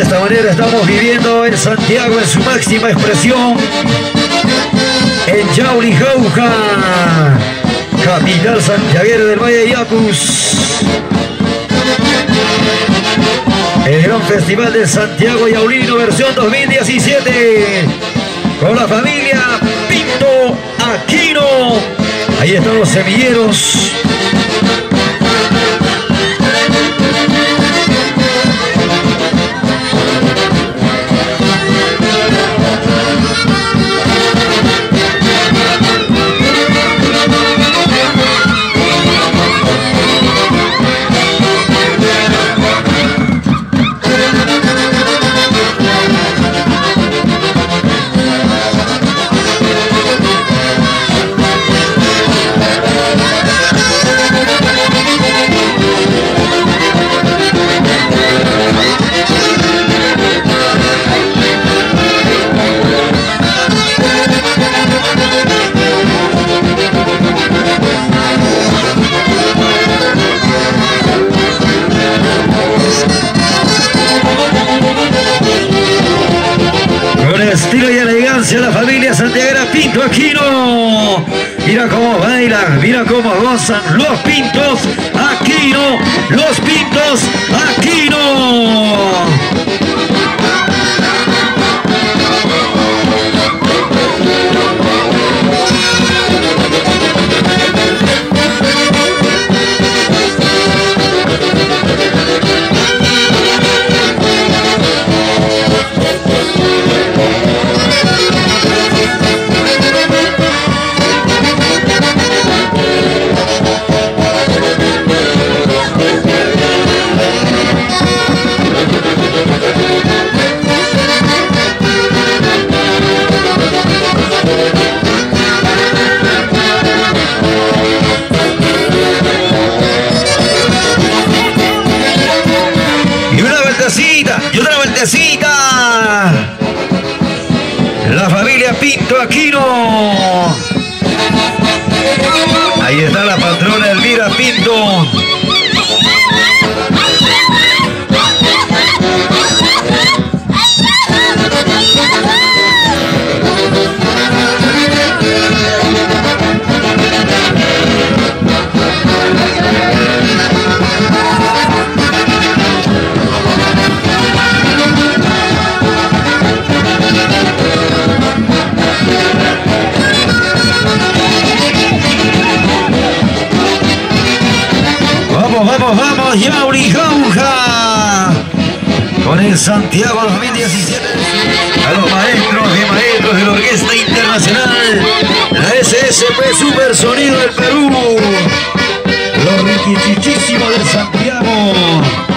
esta manera estamos viviendo en Santiago en su máxima expresión, en Yauli, Jauja, capital santiaguera del Valle de Yacus. El gran festival del Santiago Yaulino versión 2017 con la familia Pinto Aquino. Ahí están los semilleros. Estilo y elegancia, la familia santiaguera Pinto Aquino. Mira cómo bailan, mira cómo gozan los Pintos Aquino, los Pintos Aquino. Y otra vueltecita. La familia Pinto Aquino. Ahí está la patrona Elvira Pinto. Vamos, Yauli, Jauja, con el Santiago 2017. A los maestros y maestros de la Orquesta Internacional, la SSP Super Sonido del Perú, los riquichichísimos del Santiago.